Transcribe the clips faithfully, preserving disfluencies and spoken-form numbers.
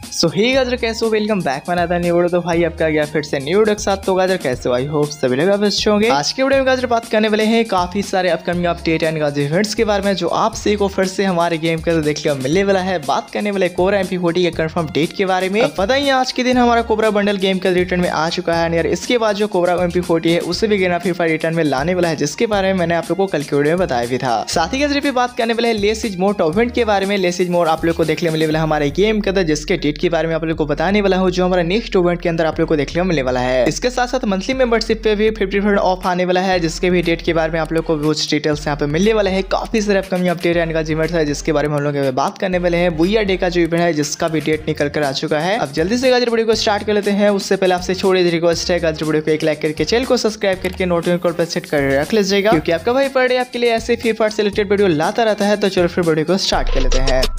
सो ही गाजर कैसे हो, वेलकम बैक में आता न्यू वीडियो। तो भाई आपका गया फिर से न्यू वीडियो के साथ। तो गाजर कैसे हो, आई होप सभी लोग आप अच्छे होंगे। आज के वीडियो में गाजर बात करने वाले हैं काफी सारे अपकमिंग अपडेट एंड गाजर इवेंट्स के बारे में जो आप सभी को फिर से हमारे गेम के अंदर देखने को मिलने वाला है। बात करने वाले कोबरा एम पी फोर्टी के कंफर्म डेट के बारे में। पता ही आज के दिन हमारा कोबरा बंडल गेम के रिटर्न में आ चुका है यार। इसके बाद जो कोबरा एम पी फोर्टी है उसे भी गेना फ्री फायर रिटर्न में लाने वाला है, जिसके बारे में मैंने आप लोग को कल के वीडियो में बताया भी था। साथ ही गाजर बात करने वाले लेस इज मोर इवेंट के बारे में। लेस इज मोर आप लोग को देखने मिलने वाला हमारे गेम के अंदर, जिसके डेट के बारे में आप लोग को बताने वाला हूँ जो हमारा नेक्स्ट इवेंट के अंदर आप लोग को देखने को मिलने वाला है। इसके साथ साथ मंथली मेंबरशिप पे भी फिफ्टी परसेंट ऑफ आने वाला है, जिसके भी डेट के बारे में आप लोग को कुछ डिटेल्स यहाँ पे मिलने वाले हैं। काफी सारे अपकमिंग अपडेट एंड का इवेंट है जिसके बारे में हम लोग बात करने वाले हैं। बुया डे का जो इवेंट है जिसका भी डेट निकल कर आ चुका है। अब जल्दी से गाजर वीडियो को स्टार्ट कर लेते हैं। उससे पहले आपसे छोड़ी सी रिक्वेस्ट है, गाजर वीडियो को एक लाइक करके चैनल को सब्सक्राइब करके नोटिफिकेशन पर सेट कर रख लीजिएगा, क्योंकि आपका भाई पर डे आपके लिए ऐसे फ्री फायर से रिलेटेड वीडियो लाता रहता है। तो चलो फिर वीडियो को स्टार्ट कर लेते हैं।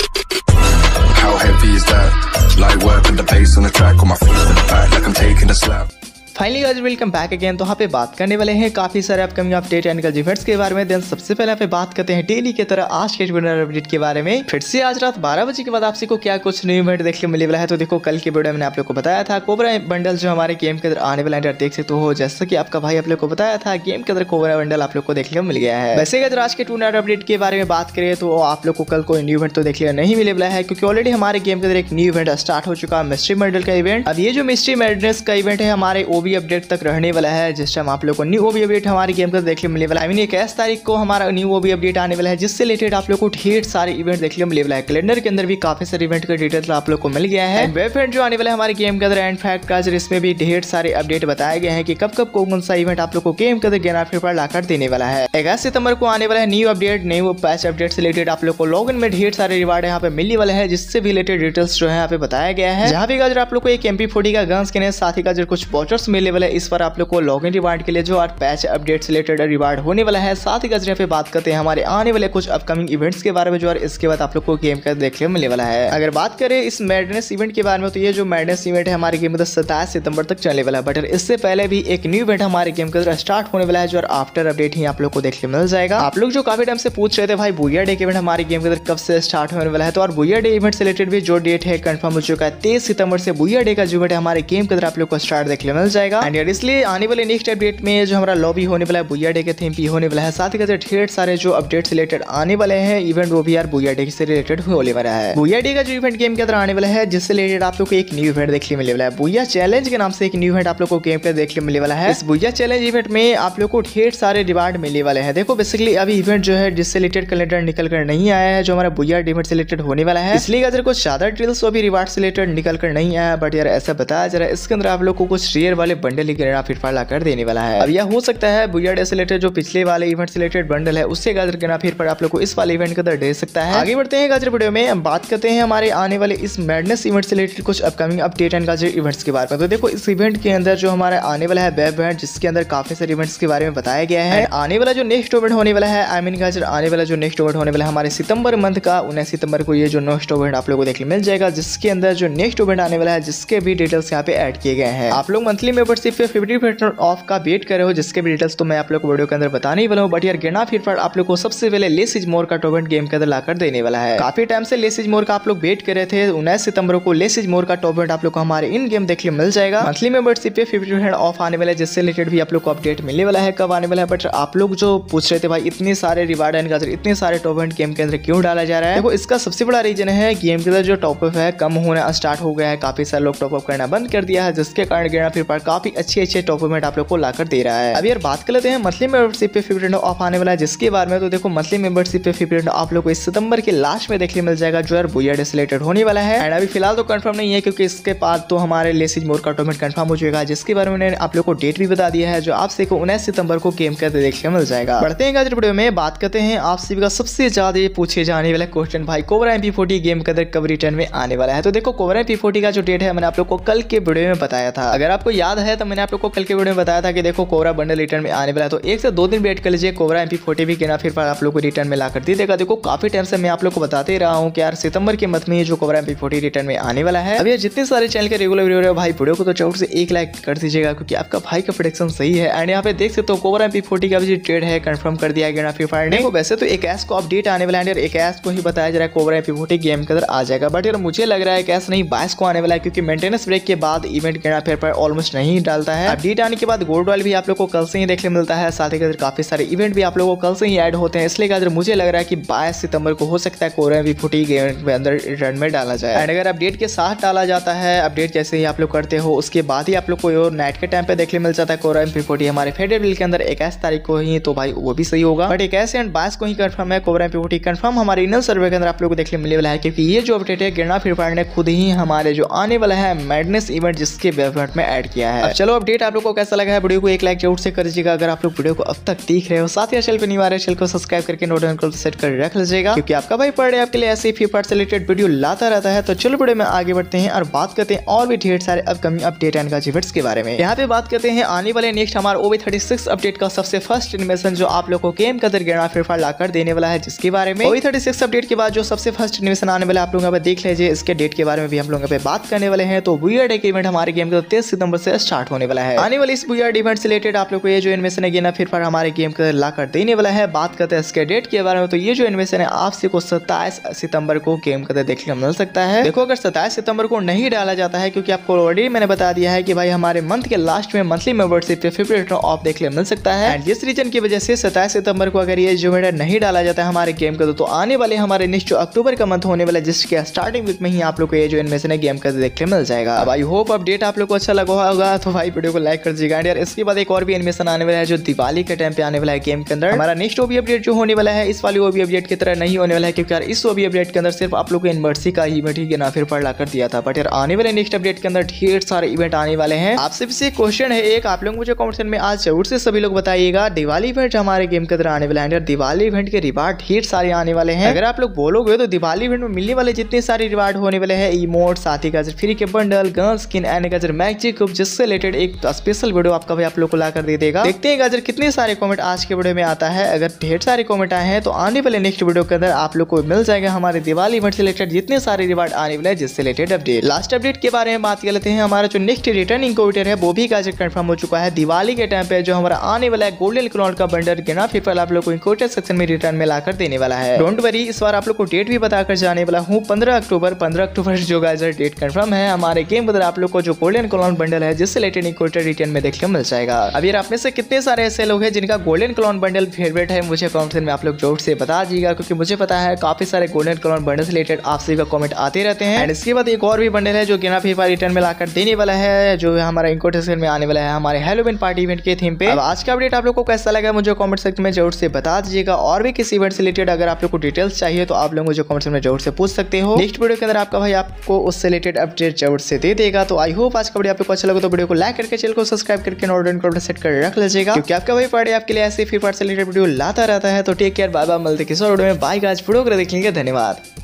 How heavy is that? Light work and the bass on the track, on my feet to the back like I'm taking a slap. Finally guys welcome back again. तो यहाँ पे बात करने वाले हैं काफी सारे अपकमिंग अपडेट एंड इवेंट्स के बारे में। देन सबसे पहले यहाँ पे बात करते हैं डेली की तरह आज के अपडेट के बारे में। फिर से आज रात बारह बजे के बाद आपसे को क्या कुछ न्यू इवेंट देखने को मिलने वाला है। तो देखो कल के वीडियो मैंने आप लोग को बताया था कोबरा बंडल जो हमारे गेम के अंदर आने वाला है, देख सकते हो। जैसा कि आपका भाई आप लोग को बताया था गेम के अंदर कोबरा बंडल आप लोग को देखने को मिल गया है। वैसे अगर आज के टू नाइट अपडेट के बारे में बात करें तो आप लोग को कल कोई न्यू इवेंट तो देखने नहीं मिलने वाला है, क्योंकि ऑलरेडी हमारे गेम के अंदर एक न्यू इवेंट स्टार्ट हो चुका है, मिस्ट्री मॉडल का इवेंट। अब ये जो मिस्ट्री मैडनेस का इवेंट है हमारे ओबी अपडेट तक रहने वाला है, जिस टाइम आप लोग को न्यू ओबी अपडेट हमारे गेम पर देखने मिलने वाला है। आई मीन इक्कीस तारीख को हमारा न्यू ओबी अपडेट आने वाला है, जिससे रिलेटेड आप लोग को ढेर सारे इवेंट देखने मिलने वाला है। कैलेंडर के अंदर भी काफी सारे इवेंट का डिटेल्स आप लोग को मिल गया है। वेब इवेंट जो आने वाला है हमारे गेम के अंदर एंड फैक्ट का इसमें भी ढेर सारे अपडेट बताए गए हैं कि कब कब कौन सा इवेंट आप लोग को गेम के अंदर गेना फ्री फायर लाकर देने वाला है। इक्कीस सितंबर को आने वाला है new update, new patch update से रिलेटेड आप लोग को लॉगिन में ढेर सारे रिवार्ड यहाँ पे मिलने वाले हैं, जिससे भी रिलेटेड डिटेल्स जो है यहाँ पे बताया गया है। जहाँ भी गाजर आप लोग को एक एम पी फोर्टी का गन स्किन है, साथ ही गाजर कुछ वॉचर्स मिलने वाले। इस पर आप लोग को लॉगिन रिवार्ड के लिए जो पैच अपडेट से रिलेटेड रिवार्ड होने वाला है। साथ ही गाजर पे बात करते हैं हमारे आने वाले कुछ अपकमिंग इवेंट्स के बारे में, जो और इसके बाद आप लोग को गेम का देखने को मिलने वाला है। अगर बात करें इस मैडनेस इवेंट के बारे में, तो ये जो मैडनेस इवेंट है हमारे गेम में सत्ताईस सितंबर तक चलने वाला है। बट इससे पहले भी एक न्यू इवेंट हमारे गेम के अंदर स्टार्ट होने वाला है, जो आफ्टर अपडेट ही आप लोग को देखने मिल जाएगा। आप लोग जो काफी टाइम से पूछ रहे थे भाई बुया डे इवेंट हमारे गेम के अंदर कब से स्टार्ट होने वाला है, तो और बुया डे इवेंट से रिलेटेड भी जो डेट है कंफर्म हो चुका है। तेईस सितंबर से बुया डे का जो इवेंट है हमारे गेम के अंदर आप लोग को स्टार्ट देखने मिल जाएगा। एंड इसलिए आने वाले नेक्स्ट अपडेट में जो हमारा लॉबी होने वाला है बुया डे के थीम भी होने वाला है। साथ ही ढेर सारे जो अपडेट्स रिलेटेड आने वाले हैं इवेंट, वो भी यार बुया डे से रिलेटेड होने वाला है। बुया डे का जो इवेंट गेम के अंदर आने वाला है, जिससे रिलेटेड आप लोग को एक न्यू इवेंट देखने मिलने वाला है। बुया चैलेंज के नाम से एक न्यू इवेंट आप लोग को गेम पे देखने मिलने वाला है। इस बुया चैलेंज इवेंट में आप लोग को ढेर सारे रिवार्ड मिलने वाले हैं। देखो बेसिकली अभी इवेंट जो है जिससे रिलेटेड कैलेंडर निकल कर नहीं आया है, जो हमारा बुया इवेंट से रिलेटेड होने वाला है। इसलिए अगर कुछ ज्यादा डिटेल्स अभी रिवार्ड से रिलेटेड निकल कर नहीं आया, बट यार ऐसा बताया जा रहा है इसके अंदर आप लोग को कुछ रेयर वाले बंडल ही फिर फायर लाकर देने वाला है। अब यह हो सकता है बुया डे से रिलेटेड जो पिछले वाले इवेंट से रिलेटेड बंडल है उससे गाजर गेना फिर पर आप लोग को इस वाले इवेंट के अंदर दे सकता है। आगे बढ़ते हैं गाजर वीडियो में, हम बात करते हैं हमारे आने वाले इस मैडनेस इवेंट से रिलेटेड कुछ अपकमिंग अपडेट एंड गाजर इवेंट्स के बारे में। तो देखो इस इवेंट के अंदर जो हमारा आने वाला है वेब इवेंट, जिसके अंदर काफी सारे इवेंट्स के बारे में बताया गया है। आने वाला जो नेक्स्ट इवेंट होने वाला है, आई मीन गाजर आने वाला जो नेक्स्ट इवेंट होने वाला है हमारे सितंबर मंथ का उन्नीस सितंबर को ये जो नेक्स्ट इवेंट आप लोग को देखने मिल जाएगा, जिसके अंदर जो नेक्स्ट इवेंट आने वाला है जिसके भी डिटेल्स यहाँ पे ऐड किए गए हैं। आप लोग मंथली मेंबरशिप पे फिफ्टी परसेंट ऑफ का वेट कर रहे हो, जिसके भी डिटेल्स तो मैं आप लोग को वीडियो के अंदर बताने ही वाला हूँ। बट यार गेना फ्री फायर आप लोग को सबसे पहले लेस इज मोर का टोवेंट गेम के अंदर लाकर देने वाला है। काफी टाइम से लेस इज मोर का आप लोग वेट कर रहे थे। उन्नीस सितंबर को लेस इज मोर का टोवेंट आप लोग को हमारे इन गेम देखने मिल जाएगा। मंथली मेंबरशिप पे फिफ्टी परसेंट ऑफ आने वाला है, जिससे रिलेटेड भी आप लोग को अपडेट मिलने वाला है कब आने वाला है। बट आप लोग जो पूछ रहे थे भाई इतने सारे रिवार्ड एंड गाजर इतने सारे टोवेंट गेम के अंदर क्यों डाला जा रहा है, देखो इसका सबसे बड़ा रीजन है गेम के अंदर जो टॉपअप है कम होना स्टार्ट हो गया है। काफी सारे लोग टॉपअप करना बंद कर दिया है, जिसके कारण गेना फ्री फायर काफी अच्छे अच्छे टॉपअप आप लोग को लाकर दे रहा है। अब यार बात कर लेते हैं मंथली मेंबरशिप पे फिफ्टी ऑफ आने वाला है, जिसके बारे में। तो देखो मंथली मेंबरशिप पे फिफ्टी आप लोग को इस सितंबर के लास्ट में देखने मिल जाएगा, जो यार बुया डे से रिलेटेड होने वाला है। एंड अभी फिलहाल तो कंफर्म नहीं है, क्योंकि इसके बाद तो हमारे लेस इज मोर का टोर्नामेंट कंफर्म हो जाएगा, जिसके बारे में मैंने आप लोग को डेट भी बता दिया है, जो आप सभी को उन्नीस सितंबर को गेम के अंदर देखने मिल जाएगा। बढ़ते हैं गाजर वीडियो में, बात करते हैं आप सभी का सबसे ज्यादा पूछे जाने वाला क्वेश्चन, भाई cobra M P forty game के अंदर कब रिटर्न में आने वाला है। तो देखो कोबरा एम पी फोर्टी का जो डेट है मैंने आप लोग को कल के वीडियो में बताया था। अगर आपको याद है तो मैंने आप लोग को कल के वीडियो में बताया था कि देखो कोबरा बंडल रिटर्न में आने वाला है, तो एक से दो दिन वेट कर लीजिए, कोबरा एम पी फोर्टी भी कहना फिर आप लोग को रिटर्न में ला कर दी देगा। देखो काफी टाइम से मैं आप लोग को बताते रहा हूँ कि यार सितंबर के मंथ में ये जो cobra M P forty return में आने वाला है। अब ये जितने सारे चैनल के रेगुलर वीडियो है भाई वीडियो को तो चौट से एक लाइक कर दीजिएगा, क्योंकि आपका भाई का प्रेडिक्शन सही है। एंड यहाँ पे देख सकते हो कोबरा एम पी फोर्टी का भी ट्रेड है कंफर्म कर दिया गया फ्री फायर ने। वैसे तो एक ऐस को अपडेट आने वाला है, एक ऐस को ही बताया जा रहा है cobra M P forty game के अंदर आ जाएगा, बट यार मुझे लग रहा है कि ऐसा नहीं बाईस को आने वाला है, क्योंकि मेंटेनेंस ब्रेक के बाद इवेंट करना फिर पर ऑलमोस्ट नहीं डालता है। अपडेट आने के बाद गोल्ड वाल भी आप लोग को कल से ही देखने मिलता है, साथ ही काफी सारे इवेंट भी आप लोगों को कल से ही ऐड होते हैं, इसलिए अगर मुझे लग रहा है कि बाईस सितंबर को हो सकता है cobra M P forty game के अंदर रिटर्न में डाला जाए। एंड अगर अपडेट के साथ डाला जाता है, अपडेट जैसे ही आप लोग करते हो उसके बाद ही आप लोग को नाइट के टाइम पे देखने मिल जाता है कोबरा एम पी फोर्टी हमारे फेडरल बिल के अंदर इक्कीस तारीख को ही, तो भाई वो भी सही होगा। बट इक्कीस एंड बाईस को ही कंफर्म है cobra M P forty confirm हमारे इनर सर्वे के अंदर आप लोग को देखने मिलने वाला है, क्योंकि ये जो अपडेट है गिरना फ्री फायर ने खुद ही हमारे जो आने वाला है मैडनेस इवेंट जिसके वेबसाइट में ऐड किया है। अब चलो अपडेट आप लोग को कैसा लगा है, वीडियो को एक लाइक जरूर से कर दीजिएगा अगर आप लोग वीडियो को अब तक देख रहे हो, साथ ही चैनल पे नहीं आ रहे चैनल को सब्सक्राइब करके नोटिफिकेशन सेट कर रख लीजिएगा, क्योंकि आपका भाई पर डे आपके लिए ऐसे ही फ्री फायर से रिलेटेड वीडियो लाता रहता है। तो चलो वीडियो में आगे बढ़ते हैं और बात करते हैं और भी ढेर सारे अपकमिंग अपडेट एंड गैजेट्स के बारे में। यहाँ पे बात करते हैं आने वाले नेक्स्ट हमारे O B thirty six update का सबसे फर्स्ट एनिमेशन जो आप लोग को गेम के अंदर गिरना फ्री फायर लाकर देने वाला है, जिसके बारे में O B thirty six update के बाद जो सबसे फर्स्ट एनिमेशन आने वाला आप लोग यहाँ पे देख लीजिए, इसके डेट के बारे में भी हम लोग यहाँ पे बात करने वाले हैं। तो वियर्ड एक इवेंट हमारे गेम के तेईस सितंबर से स्टार्ट होने वाला है। आने वाले इस वियर्ड इवेंट से रिलेटेड आप लोग को ये जो एनिमेशन है गिरना फ्री फायर हमारे गेम के ला कर देने वाला है। बात करते हैं इसके डेट के बारे में, तो ये जो एनिमेशन है आपसे को सत्ताईस सितंबर को गेम के अंदर देखने को मिल सकता है। देखो अगर सत्ताईस सितंबर को नहीं डाला जाता है, क्योंकि आपको ऑलरेडी मैंने बता दिया है कि भाई हमारे मंथ के लास्ट में मंथली मेंबरशिप पे फिफ्टी परसेंट ऑफ देखने को मिल सकता है। एंड जिस रीजन की वजह से सत्ताईस सितंबर को अगर ये जो नहीं डाला जाता है हमारे गेम का, तो आने वाले हमारे नेक्स्ट जो अक्टूबर का मंथ होने वाला है जिसके स्टार्टिंग वीक में ही आप लोग को ये जो एनिमेशन है गेम का देखने मिल जाएगा। अब आई होप अपडेट आप लोग को अच्छा लगा होगा, तो भाई वीडियो को लाइक कर दीजिएगा। यार इसके बाद एक और भी एनिमेशन आने वाला है जो दिवाली के टाइम पे आने वाला है गेम के अंदर। हमारा नेक्स्ट ओबी अपडेट जो होने वाला है इस वाली ओबी अपडेट की तरह नहीं होने वाला है, क्योंकि यार इस ओबी अपडेट के अंदर सिर्फ आप लोग को यूनिवर्सिटी का इवेंट ही गिना फिर पर लाकर दिया था, बट यार आने वाले नेक्स्ट अपडेट के अंदर ढेर सारे इवेंट आने वाले हैं। आपसे भी एक क्वेश्चन है, एक आप लोग मुझे कमेंट सेक्शन में आज जरूर से सभी लोग बताइएगा, दिवाली इवेंट हमारे गेम के अंदर आने वाला है, दिवाली इवेंट के रिवार्ड ढेर सारे आने वाले हैं। अगर आप लोग बोलोगे तो दिवाली इवेंट में मिलने वाले जितने सारे रिवार्ड होने वाले हैं, इमोट, साथ ही गाजर फ्री के बंडल, गन स्किन एंड गाजर मैजिक कुप, जिससे रिलेटेड एक स्पेशल वीडियो आपका भाई आप लोग को लाकर दे देगा। देखते हैं गाजर कितने सारे कमेंट आज के वीडियो में आता है। अगर ढेर सारे कमेंट आए हैं तो आने वाले नेक्स्ट वीडियो के अंदर आप लोग को मिल जाएगा हमारे दिवाली इवेंट से रिलेटेड जितने सारे रिवार्ड आने वाले हैं, जिससे रिलेटेड अपडेट। लास्ट अपडेट के बारे में बात कर लेते हैं। हमारा जो नेक्स्ट रिटर्न इंक्यूबेटर है वो भी गाजर कंफर्म हो चुका है। दिवाली के टाइम पे जो हमारा आने वाला है गोल्डन क्लॉन का बंडल गिना फिर पर आप लोग को इंक्यूबेटर सेक्शन में रिटर्न में लाकर देने वाला है। डोंट वरी, इस बार आप लोग को डेट भी बताकर जाने वाला हूँ, पंद्रह अक्टूबर पंद्रह अक्टूबर जो गाजर डेट कंफर्म है हमारे गेम के अंदर आप लोग को जो गोल्डन क्लॉन बंडल है जिससे रिलेटेड इंक्यूबेटर रिटर्न में देखने को मिल जाएगा। अब यार आप में से कितने सारे ऐसे लोग हैं जिनका गोल्डन क्लॉन बंडल फेवरेट है, मुझे कमेंट में आप लोग जरूर से बता दीजिएगा, क्योंकि मुझे पता है काफी सारे गोल्डन क्लॉन बंडल से रिलेटेड आप सभी का कमेंट आते रहते हैं। एंड इसके बाद एक और भी बंडल है जो गिना फ्री फायर रिटर्न में लाकर देने वाला है, जो हमारा इंक्यूबेटर में आने वाला है हमारे हैलोवीन पार्टी इवेंट के थीम पे। अब आज का अपडेट आप लोग को कैसा लगा मुझे कमेंट सेक्शन में जरूर से बता दीजिएगा, और भी किसी इवेंट से रिलेटेड अगर आप लोग को डिटेल्स चाहिए तो आप लोग मुझे कमेंट सेक्शन में जरूर से पूछ सकते हो। नेक्स्ट वीडियो के अंदर आपका भाई आपको उससे रिलेटेड अपडेट जरूर से दे देगा। तो आई होप आज का वीडियो आपको अच्छा लगा, तो वीडियो को लाइक करके चैनल को सब्सक्राइब करके नोटिफिकेशन सेट कर रख लीजिएगा, क्योंकि आपका भाई पड़े आपके लिए ऐसे फ्री फायर से रिलेटेड वीडियो लाता रहता है। तो टेक केयर, बाय बाय, मिलते किसी और वीडियो में। बाय गाइस, वीडियो को देखने के लिए धन्यवाद।